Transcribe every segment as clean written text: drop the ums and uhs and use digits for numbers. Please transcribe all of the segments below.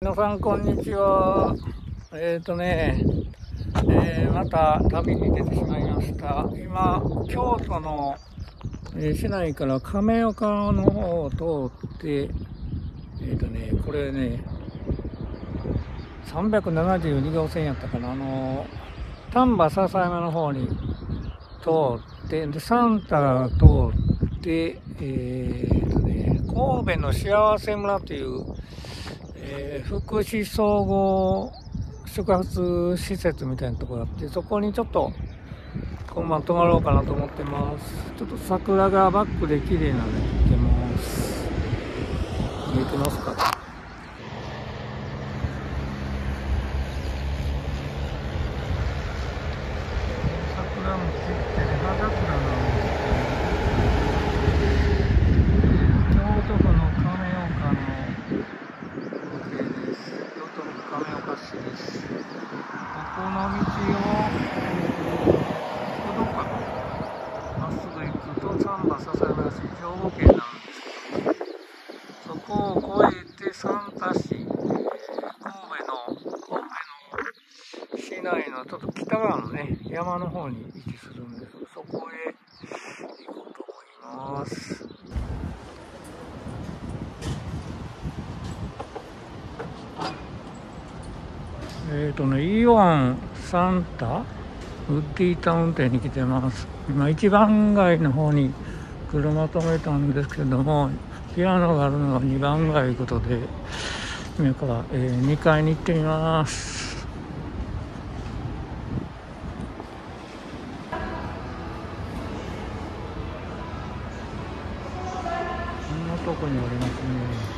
皆さんこんにちは。また旅に出てしまいました。今京都の、市内から亀岡の方を通ってこれね372号線やったかな、丹波篠山の方に通ってでサンタ通って神戸の幸せ村という、福祉総合宿泊施設みたいなところがあって、そこにちょっと今晩泊まろうかなと思ってます。ちょっと桜がバックで綺麗なので見てます。見えてますか？桜も散ってね、葉桜なんですけど、京都府の亀岡の風景です。京都府亀岡市です。ここの道をどこかまっすぐ行くと丹波篠山市兵庫県なんですけど、そこを越えて三田市、神戸の市内のちょっと北側のね山の方に位置するんです。そこへ行こうと思います。イオンサンタウッディタウン店に来てます。今一番街の方に車止めたんですけども、ピアノがあるのが2番街ということで、今から、2階に行ってみます。こんなとこにありますね。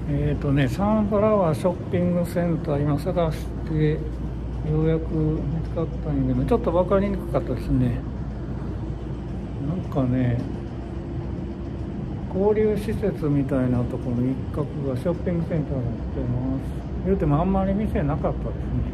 サンフラワーショッピングセンター今探してようやく見つかったんやけど、ちょっと分かりにくかったですね。なんかね、交流施設みたいなところの一角がショッピングセンターになってます。言うてもあんまり店なかったですね。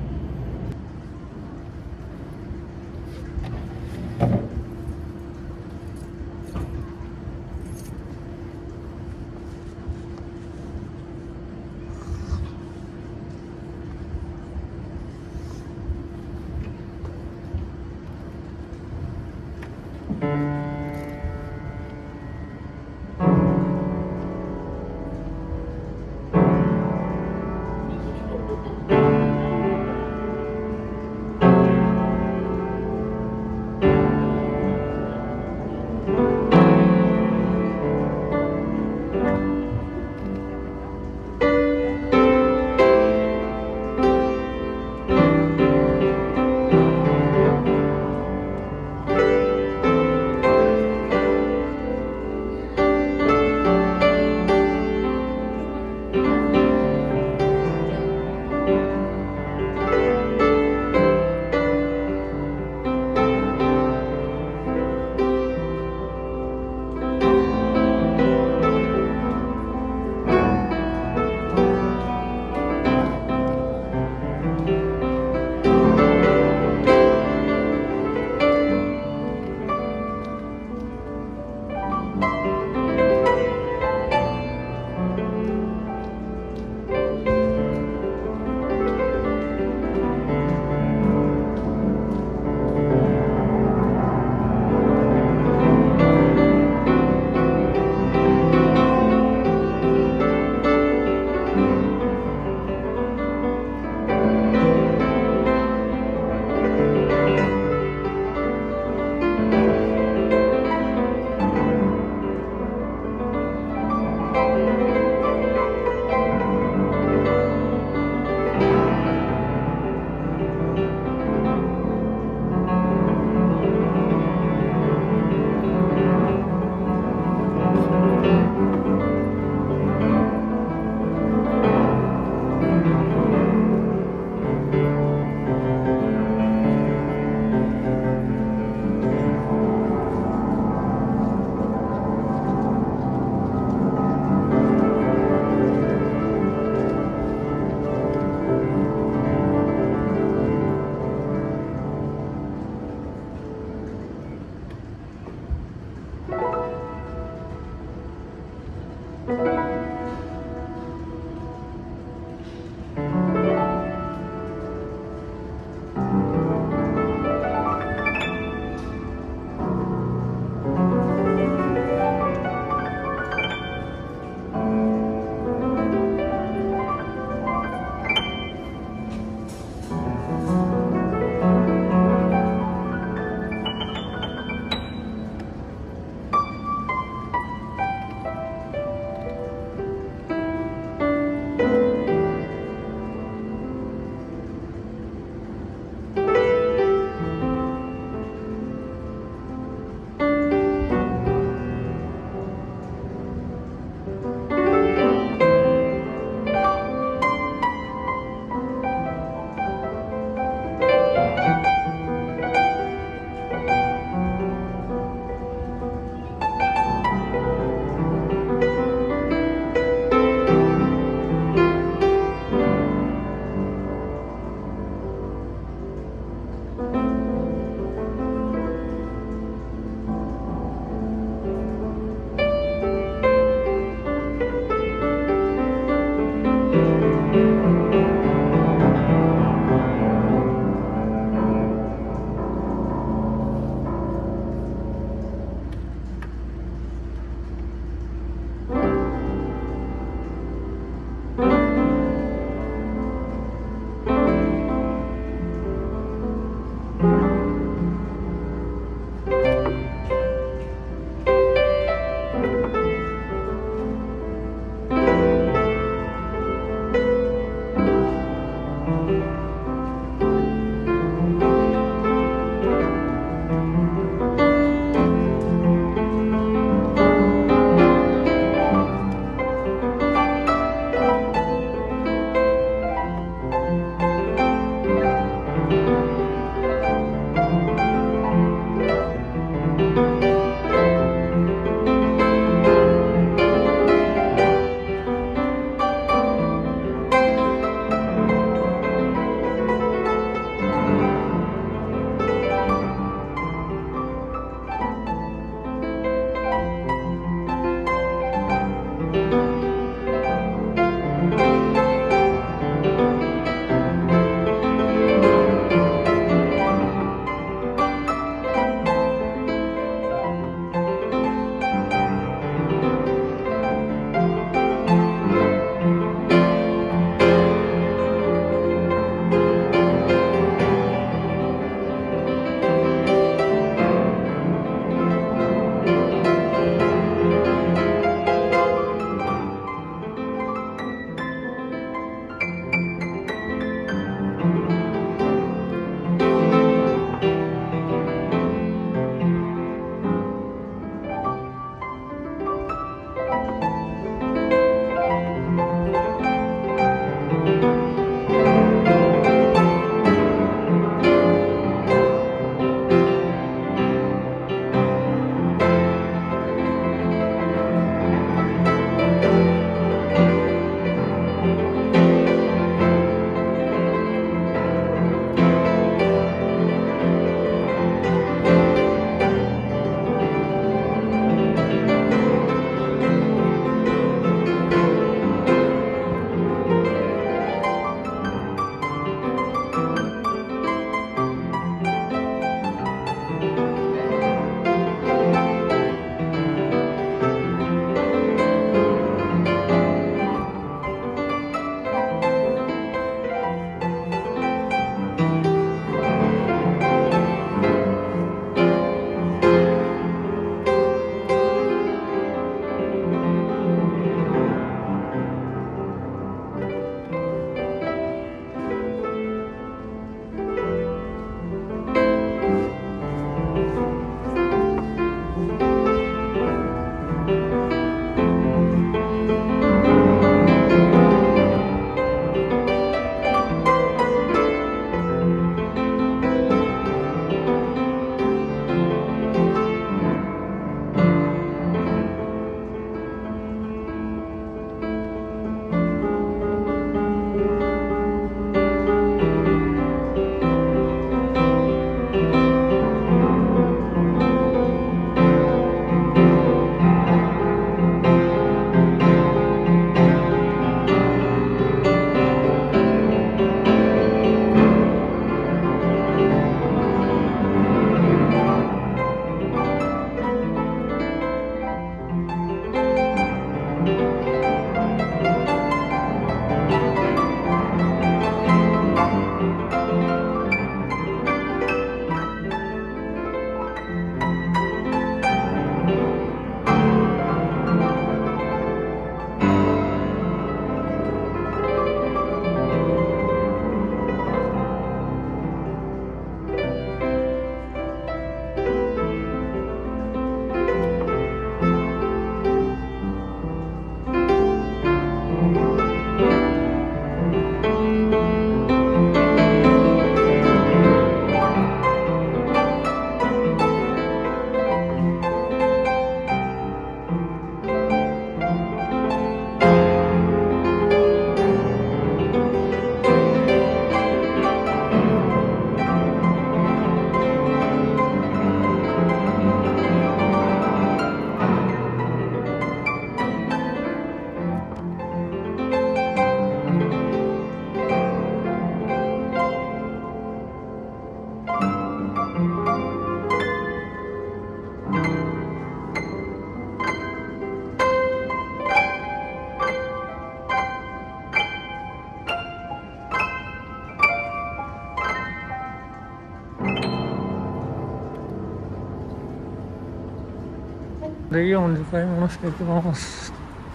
でイオンで買い物してきます。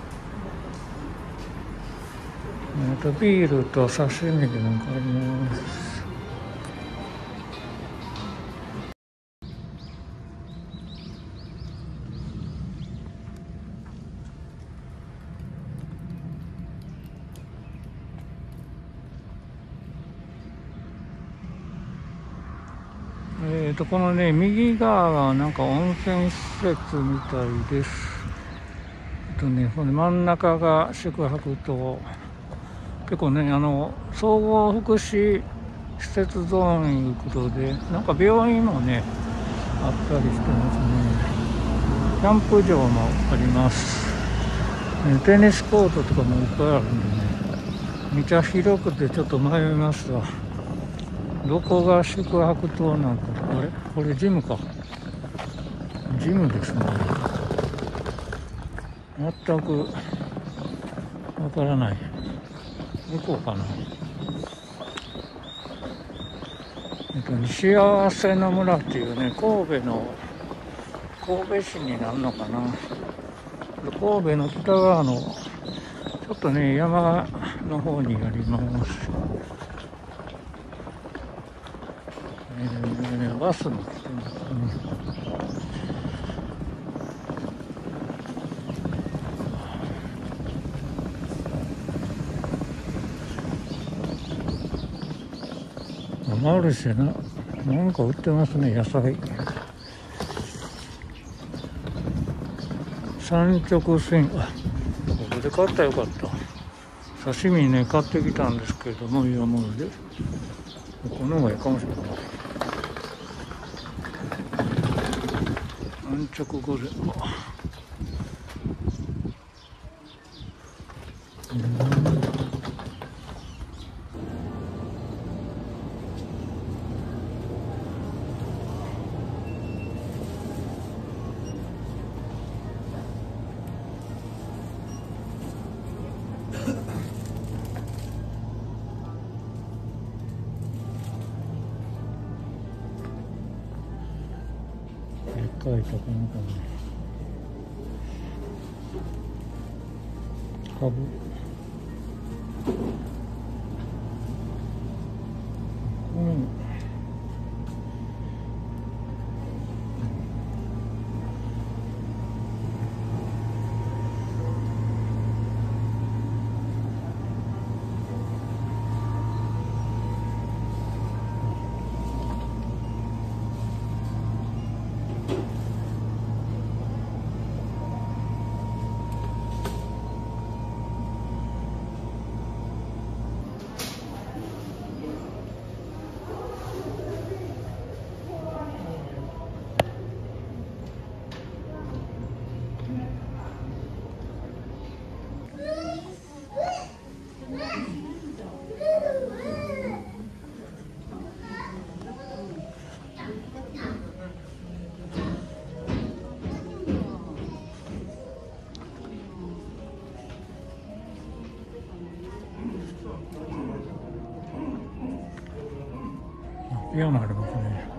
ビールと刺身でも買います。このね、右側がなんか温泉施設みたいです。この真ん中が宿泊棟。結構ね、総合福祉施設ゾーンいうことで、なんか病院もね、あったりしてますね。キャンプ場もあります。テニスコートとかもいっぱいあるんでね、めちゃ広くてちょっと迷いますわ。どこが宿泊棟なんか、あれこれジムか。ジムですね。全くわからない。どこかな。幸せの村っていうね、神戸市になるのかな。神戸の北側のちょっとね、山の方にあります。バスも来てますね。マルシェなんか売ってますね、野菜。産直線、ここで買ったらよかった。刺身ね、買ってきたんですけれども、いやもので。この方がいいかもしれない。産直御膳か。でっかいとこのかね。株。ピアノありますね。